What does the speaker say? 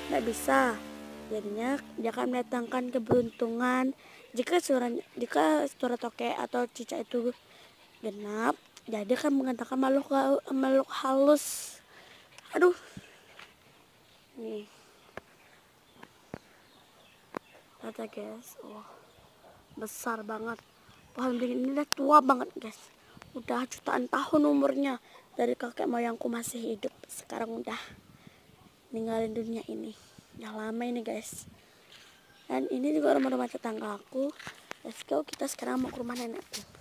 nggak bisa. Jadinya dia akan mendatangkan keberuntungan. Jika suara tokek atau cicak itu genap, jadi akan mengatakan makhluk halus. Aduh, nih kata guys, besar banget. Pohon beringin ini udah tua banget guys, udah jutaan tahun umurnya. Dari kakek moyangku masih hidup, sekarang udah ninggalin dunia ini. Udah lama ini guys. Dan ini juga rumah-rumah tetangga aku. Let's go, kita sekarang mau ke rumah nenekku.